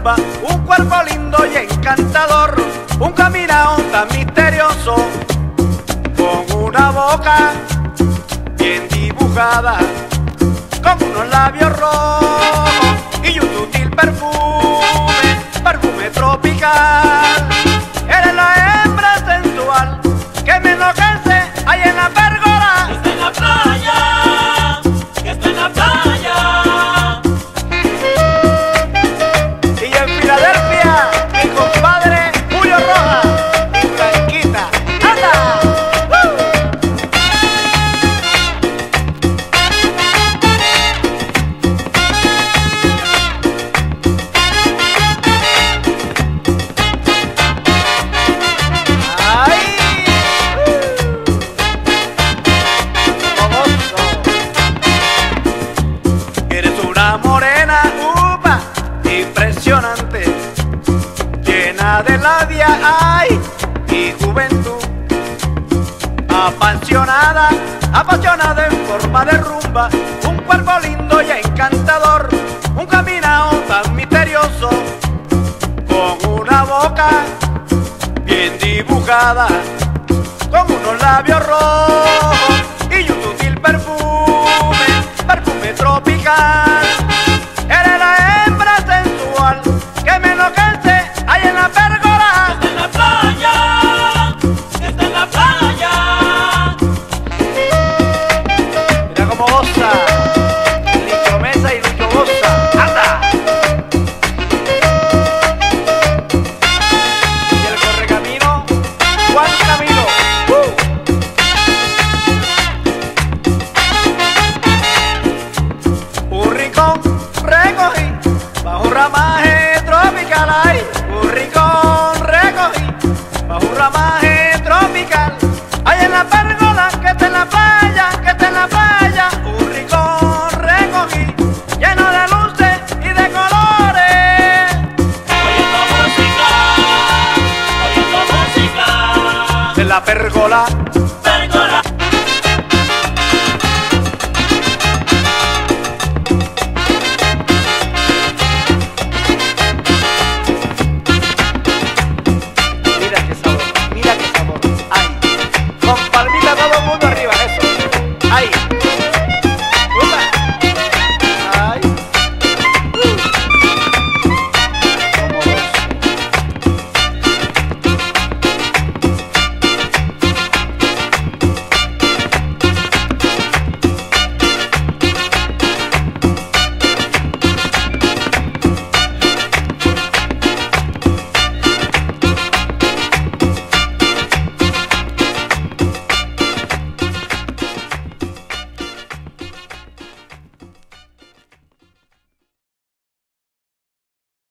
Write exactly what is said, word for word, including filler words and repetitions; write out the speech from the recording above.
rumba, un cuerpo lindo y encantador, un caminado tan misterioso, con una boca bien dibujada, con unos labios rojos y un sutil perfume, perfume tropical. Eres la hembra sensual que me enloquece ahí en la pérgola. Que está en la playa, que está en la playa. Y en Filadelfia, mi compadre Julio Rojas y Blanquita. ¡Anda! ¡Ay! Eres una morena, upa, impresionante, llena de labia, ay, y juventud, apasionada, apasionada en forma de rumba, un cuerpo lindo y encantador, un caminado tan misterioso, con una boca bien dibujada, con unos labios rojos y un sutil perfume, perfume tropical. Eres la hembra sensual que me enloquece ahí en la pérgola. Que está en la playa, que está en la playa. Mira cómo goza Licho Mesa y Licho Goza. ¡Anda! Y el correcamino Juan Camilo. ¡Uh! Un rincón recogí bajo un ramaje tropical. Ay, un rincón recogí bajo un ramaje tropical. Ahí en la pérgola que está en la playa, que está en la playa. Un rincón recogí lleno de luces y de colores. Oyendo música, oyendo música. En la pérgola